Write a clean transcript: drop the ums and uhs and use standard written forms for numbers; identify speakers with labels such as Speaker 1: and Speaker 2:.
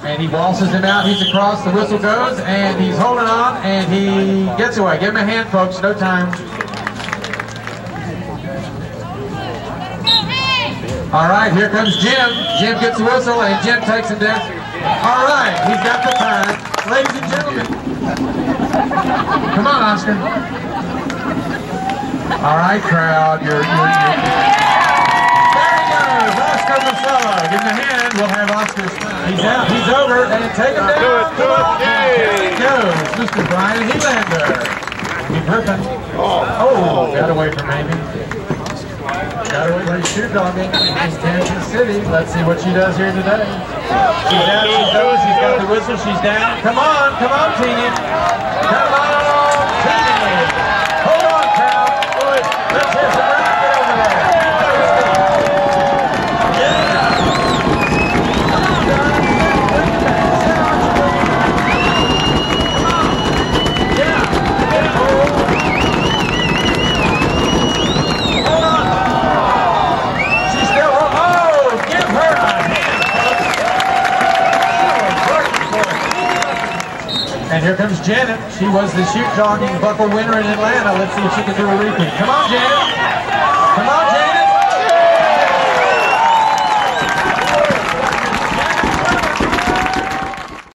Speaker 1: And he waltzes him out. He's across. The whistle goes, and he's holding on, and he gets away. Give him a hand, folks. No time. All right, here comes Jim. Jim gets the whistle, and Jim takes him down. All right, he's got the time. Ladies and gentlemen. Come on, Oscar. All right, crowd. There he goes, Oscar Marcelo. Give him a hand. We'll have Oscar's time. He's out. He's over, and take him down. There he goes, Mr. Brian Helander. He's ripping. Oh, got away from Amy. Got away from shoe dogging in Kansas City. Let's see what she does here today. She's out, she's over, she's got the whistle, she's down. Come on, Teeny. Come on, Teeny. Hold on, crowd. Let's hear some racket over there. Yeah. Come on, guys. Bring it back. Sit on your way. Come on. Yeah. Hold on. She's still, give her a hand, folks. And here comes Janet. She was the shoot jogging buckle winner in Atlanta. Let's see if she can do a repeat. Come on, Janet.